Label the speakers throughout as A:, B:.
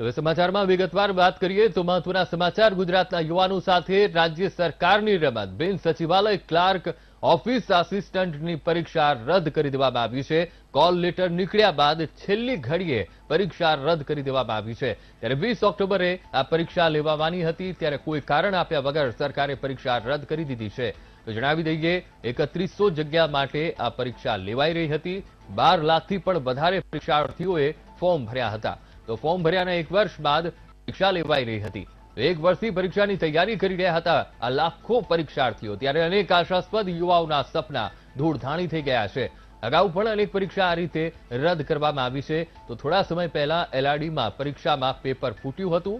A: હવે સમાચારમાં વિગતવાર વાત કરીએ તો મહત્વના સમાચાર ગુજરાતના યુવાનો સાથે રાજ્ય સરકારની રમત બિન સચિવાલય ક્લાર્ક ઓફિસ આસિસ્ટન્ટની પરીક્ષા રદ કરી દેવામાં આવી છે। કોલ લેટર નીકળ્યા બાદ છેલ્લી ઘડીએ પરીક્ષા રદ કરી દેવામાં આવી છે। ત્યારે 20 ઓક્ટોબરે આ પરીક્ષા લેવાવાની હતી, ત્યારે કોઈ કારણ આપ્યા વગર સરકારે પરીક્ષા રદ કરી દીધી છે। તો જણાવી દઈએ 3100 જગ્યા માટે આ પરીક્ષા લેવાઈ રહી હતી। 12 લાખથી પણ વધારે પરીક્ષાર્થીઓએ ફોર્મ ભર્યા હતા। તો ફોર્મ ભર્યાના 1 વર્ષ બાદ પરીક્ષા લેવાઈ રહી હતી। 1 વર્ષથી પરીક્ષાની તૈયારી કરી રહ્યા હતા આ લાખો પરીક્ષાર્થીઓ, ત્યારે અનેક આશાસ્પદ યુવાઓના સપના ધૂળધાણી થઈ ગયા છે। અગાઉ પણ અનેક પરીક્ષા આ રીતે રદ કરવામાં આવી છે। તો થોડા સમય પહેલા એલઆરડીમાં પરીક્ષામાં પેપર ફૂટ્યું હતું,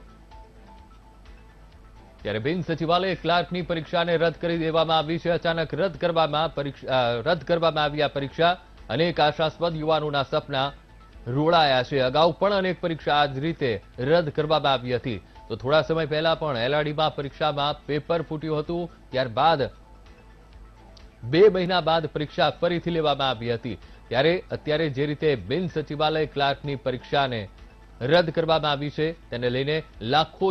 A: ત્યારે બિન સચિવાલય ક્લાર્કની પરીક્ષાને રદ કરી દેવામાં આવી છે। અચાનક રદ કરવામાં આવી આ પરીક્ષા અનેક આશાસ્પદ યુવાનોના સપના રોડાયા છે। અગાઉ પણ અનેક પરીક્ષા આ જ રીતે રદ કરવામાં આવી હતી। તો થોડા સમય પહેલા પણ એલઆરડીમાં પરીક્ષામાં પેપર ફૂટ્યું હતું, ત્યારબાદ 2 મહિના બાદ પરીક્ષા ફરીથી લેવામાં આવી હતી। ત્યારે અત્યારે જે રીતે બિન સચિવાલય ક્લાર્કની પરીક્ષાને રદ કરવામાં આવી છે, તેને લઈને લાખો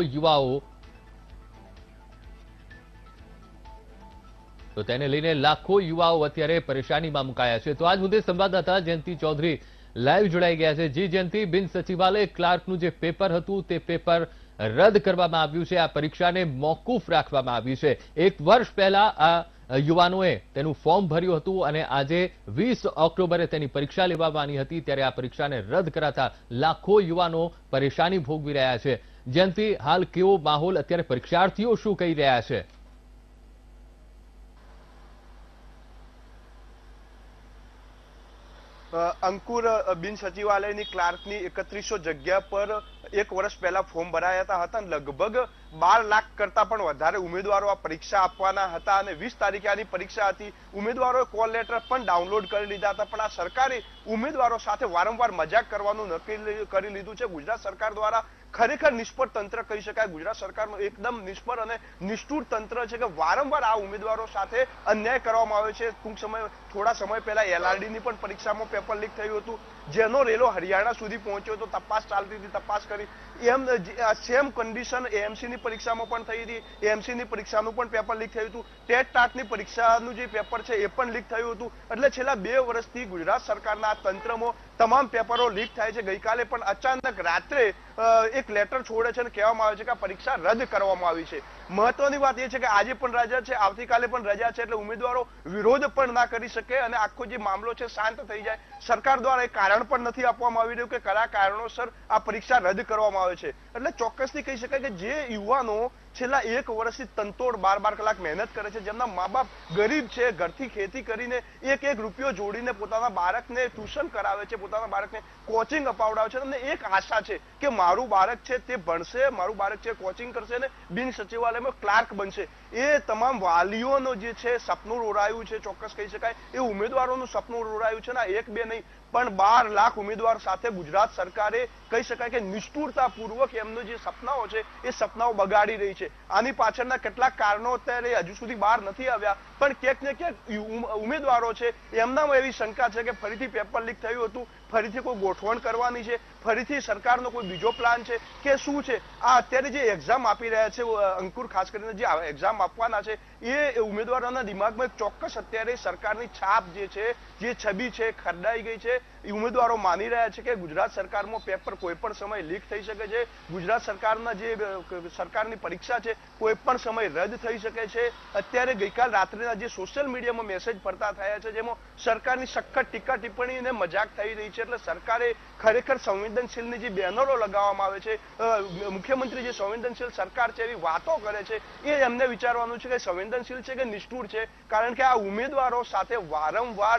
A: યુવાઓ અત્યારે પરેશાનીમાં મુકાયા છે। તો આજ મુદ્દે સંવાદદાતા જયંતિ ચૌધરી લાઈવ જોડાઈ ગયા છે। જી જયંતિ, બિન સચિવાલય ક્લાર્કનું જે પેપર હતું તે પેપર રદ કરવામાં આવ્યું છે, આ પરીક્ષાને મોકૂફ રાખવામાં આવી છે। 1 વર્ષ પહેલા આ યુવાનોએ તેનું ફોર્મ ભર્યું હતું અને આજે 20 ઓક્ટોબરે તેની પરીક્ષા લેવાની હતી, ત્યારે આ પરીક્ષાને રદ કરાતા લાખો યુવાનો પરેશાની ભોગવી રહ્યા છે। જયંતિ, હાલ કેવો માહોલ, અત્યારે પરીક્ષાર્થીઓ શું કહી રહ્યા છે?
B: અંકુર, બિન સચિવાલયની ક્લાર્કની 3100 જગ્યા પર 1 વર્ષ પહેલા ફોર્મ ભરાયા હતા। લગભગ 12 લાખ કરતા પણ વધારે ઉમેદવારો આ પરીક્ષા આપવાના હતા અને 20 તારીખે આની પરીક્ષા હતી। ઉમેદવારોએ કોલ લેટર પણ ડાઉનલોડ કરી લીધા હતા, પણ આ સરકારે ઉમેદવારો સાથે વારંવાર મજાક કરવાનું નક્કી કરી લીધું છે। ગુજરાત સરકાર દ્વારા ખરેખર નિષ્ફળ તંત્ર કહી શકાય। ગુજરાત સરકારનું એકદમ નિષ્ફળ અને નિષ્ઠુર તંત્ર છે કે વારંવાર આ ઉમેદવારો સાથે અન્યાય કરવામાં આવે છે। થોડા સમય પહેલા એલઆરડીની પણ પરીક્ષામાં પેપર લીક થયું હતું, જેનો રેલો હરિયાણા સુધી પહોંચ્યો હતો। તપાસ ચાલતી હતી, તપાસ કરી એમ સેમ કન્ડિશન એએમસીની પરીક્ષામાં પણ થઈ હતી। એએમસીની પરીક્ષાનું પણ પેપર લીક થયું હતું। ટેટ ટાટની પરીક્ષાનું જે પેપર છે એ પણ લીક થયું હતું। એટલે છેલ્લા 2 વર્ષથી ગુજરાત સરકારના તંત્રમાં તમામ પેપરો લીક થાય છે। ગઈકાલે પણ અચાનક રાત્રે એક લેટર છોડે છે અને કહેવામાં આવે છે કે આ પરીક્ષા રદ કરવામાં આવી છે। મહત્વની વાત એ છે કે આજે પણ રજા છે, આવતીકાલે પણ રજા છે, એટલે ઉમેદવારો વિરોધ પણ ના કરી શકે અને આખો જે મામલો છે શાંત થઈ જાય। સરકાર દ્વારા એ કારણ પણ નથી આપવામાં આવી રહ્યું કે કયા કારણોસર આ પરીક્ષા રદ કરવામાં આવે છે। એટલે ચોક્કસથી કહી શકાય કે જે યુવાનો છેલ્લા 1 વર્ષથી તંતોડ 12 કલાક મહેનત કરે છે, જેમના મા બાપ ગરીબ છે, ઘરથી ખેતી કરીને એક રૂપિયો જોડીને પોતાના બાળકને ટ્યુશન કરાવે છે, પોતાના બાળકને કોચિંગ અપાવડાવે છે, તમને એક આશા છે કે મારું બાળક છે તે ભણશે, મારું બાળક છે કોચિંગ કરશે ને બિન સચિવાલયમાં ક્લાર્ક બનશે। એ તમામ વાલીઓનો જે છે સપનું રોડાયું છે, ચોક્કસ કહી શકાય એ ઉમેદવારોનું સપનું રોડાયું છે ને 1-2 નહીં પણ 12 લાખ ઉમેદવાર સાથે ગુજરાત સરકારે કહી શકાય કે નિષ્ઠુરતાપૂર્વક એમનો જે સપનાઓ છે એ સપનાઓ બગાડી રહી છે। આની પાછળના કેટલાક કારણો અત્યારે હજુ સુધી બહાર નથી આવ્યા, પણ ક્યાંક ને ક્યાંક ઉમેદવારો છે એમનામાં એવી શંકા છે કે ફરીથી પેપર લીક થયું હતું, ફરીથી કોઈ ગોઠવણ કરવાની છે, ફરીથી સરકારનો કોઈ બીજો પ્લાન છે કે શું છે। આ અત્યારે જે એક્ઝામ આપી રહ્યા છે અંકુર, ખાસ કરીને જે એક્ઝામ આપવાના છે એ ઉમેદવારોના દિમાગમાં એક ચોક્કસ અત્યારે સરકારની છાપ જે છે, જે છબી છે ખરડાઈ ગઈ છે। ઉમેદવારો માની રહ્યા છે કે ગુજરાત સરકારમાં પેપર કોઈ પણ સમય લીક થઈ શકે છે, ગુજરાત સરકારના જે સરકારની પરીક્ષા છે કોઈ પણ સમય રદ થઈ શકે છે। અત્યારે ગઈકાલ રાત્રેના જે સોશિયલ મીડિયામાં મેસેજ ફરતા થયા છે જેમાં સરકારની સખત ટીકા ટિપ્પણી અને મજાક થઈ રહી છે। એટલે સરકારે ખરેખર સંવેદનશીલની જે બેનરો લગાવવામાં આવે છે, મુખ્યમંત્રી જે સંવેદનશીલ સરકાર છે એવી વાતો કરે છે, એ એમને વિચારવાનું છે કે સંવેદનશીલ છે કે નિષ્ઠુર છે। કારણ કે આ ઉમેદવારો સાથે વારંવાર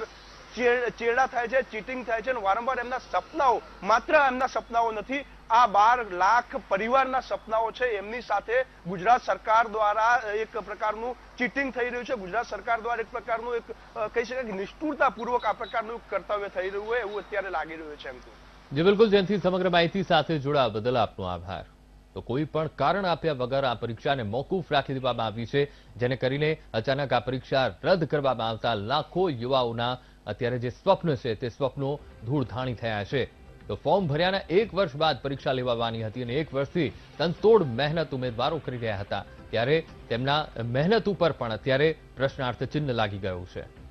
B: ચેડા થાય છે, ચીટિંગ થાય છે અને વારંવાર એમના સપનાઓ, માત્ર એમના સપનાઓ નથી, આ 12 લાખ પરિવારના સપનાઓ છે એમની સાથે ગુજરાત સરકાર દ્વારા એક પ્રકારનું ચીટિંગ થઈ રહ્યું છે। ગુજરાત સરકાર દ્વારા એક પ્રકારનું એક કહી શકાય કે નિષ્ઠુરતાપૂર્વક આ પ્રકારનું કર્તવ્ય થઈ રહ્યું હોય એવું અત્યારે લાગી રહ્યું છે।
A: જી બિલકુલ જયંતિ, સમગ્ર માહિતી સાથે જોડાવા બદલ આપનો આભાર। તો કોઈ પણ કારણ આપ્યા વગર આ પરીક્ષાને મોકૂફ રાખી દેવામાં આવી છે, જેને કરીને અચાનક આ પરીક્ષા રદ કરવામાં આવતા લાખો યુવાઓના અત્યારે જે સ્વપ્ન છે તે સ્વપ્નો ધૂળધાણી થયા છે। તો ફોર્મ ભર્યાના 1 વર્ષ બાદ પરીક્ષા લેવાની હતી અને 1 વર્ષથી તનતોડ મહેનત ઉમેદવારો કરી રહ્યા હતા ત્યારે તેમના મહેનત ઉપર પણ અત્યારે પ્રશ્નાર્થ ચિહ્ન લાગી ગયું છે.